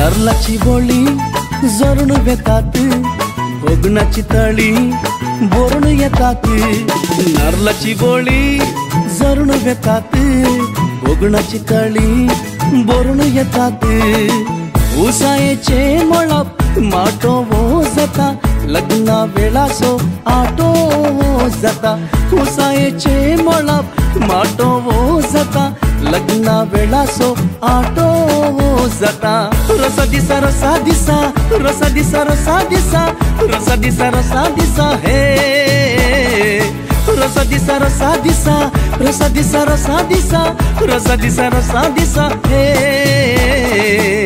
नरलाची बोली जरून वेतात, भोगणाची तळी बोरून येतात. नरलाची बोली जरून वेतात, भोगणाची तळी बोरून येतात. उसायेचे मळप माटो जाता, लग्ना वेळासो आटो जाता. उसायेचे मळप माटो जाता, लग्ना वेळासो आटो जाता. रोसा दिसा रोसा दिसा, रोसा दिसा रोसा दिसा, रोसा दिसा रोसा दिसा हे. रोसा दिसा रोसा दिसा, रोसा दिसा रोसा दिसा, रोसा दिसा रोसा दिसा हे.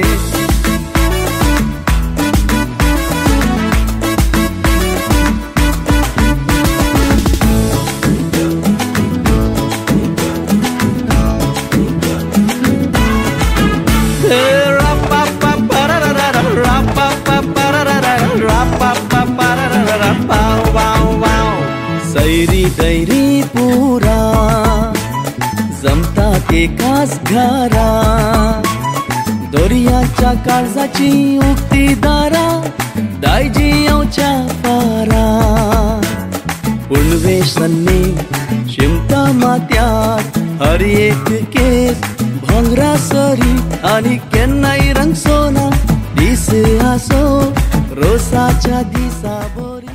सैरी दैरी पुरा जमतात एकाच घरा, दोर्याच्या काळजाची उक्ती दारा, दायजी येवच्या पारा. पुणवेशन्नी शिमता मात्यात हर एक केस भांगरा सरी आणि केन्नाई रंग सोना. दिस आसो रोसाच्या दिसा बोरी.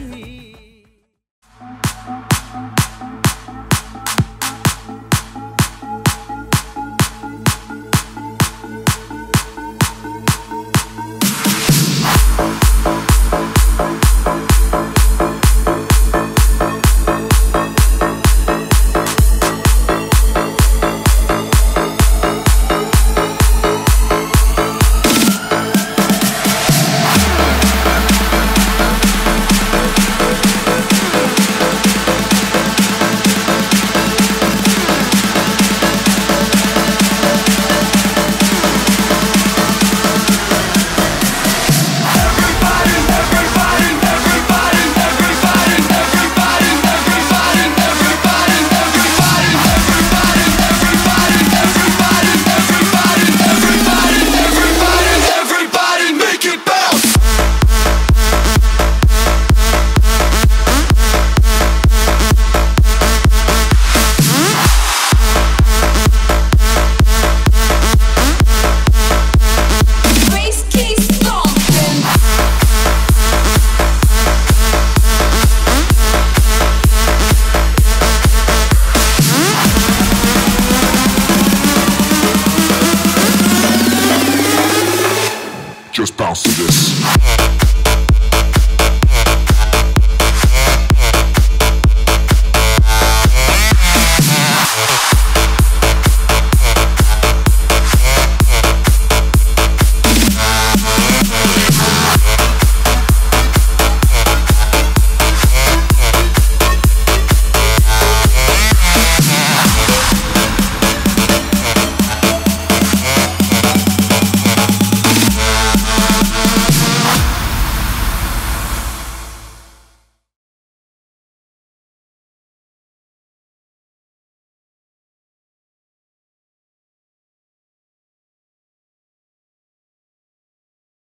Just bounce to this.